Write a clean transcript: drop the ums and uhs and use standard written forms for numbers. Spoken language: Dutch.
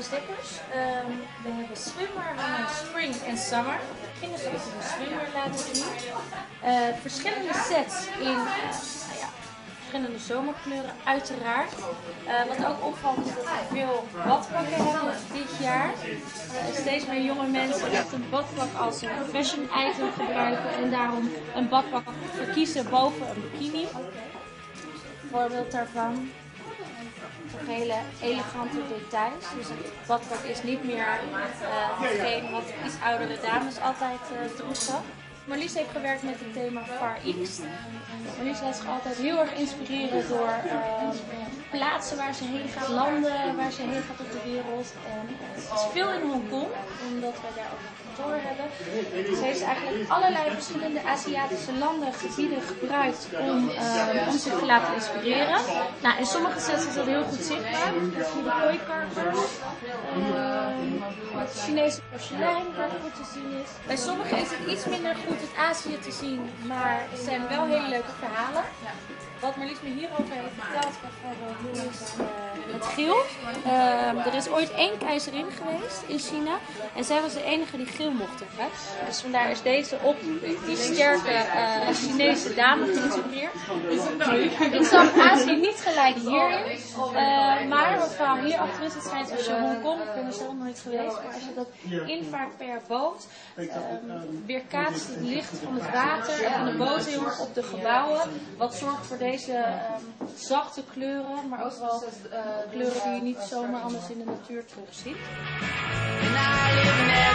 stippers. We hebben swimmer, spring en summer. Ik ging dus even de swimmer laten zien. Verschillende sets in verschillende zomerkleuren, uiteraard. Wat ook opvalt is dat we veel badpakken hebben dit jaar. Steeds meer jonge mensen echt een badpak als een fashion item gebruiken en daarom een badpak verkiezen boven een bikini. Voorbeeld daarvan. Hele elegante details. Dus het badpak is niet meer hetgeen wat iets oudere dames altijd droegen. Marlies heeft gewerkt met het thema Far East. Marlies laat zich altijd heel erg inspireren door plaatsen waar ze heen gaat, landen waar ze heen gaat op de wereld. En het is veel in Hongkong, omdat we daar ook een kantoor hebben. Ze heeft eigenlijk allerlei verschillende Aziatische landen, gebieden gebruikt om zich te laten inspireren. Nou, in sommige sets is dat heel goed zichtbaar. Dus hier de kooikarpers, het Chinese porselein waar goed te zien is. Bij sommigen is het iets minder goed het Azië te zien, maar het zijn wel hele leuke verhalen. Wat Marlies me hierover heeft verteld, bijvoorbeeld met geel. Er is ooit 1 keizerin geweest in China en zij was de enige die geel mocht hebben. Dus vandaar is deze op die sterke Chinese dame geïnspireerd. Ik zag Azië niet gelijk hierin, maar wat verhaal hier achter is, het schijnt als je Hongkong, ik ben er zelf nooit geweest, maar als je dat invaart per boot, weerkaatst het licht van het water en van de boot heel erg op de gebouwen, wat zorgt voor deze zachte kleuren, maar ook wel kleuren die je niet zomaar anders in de natuur terugziet.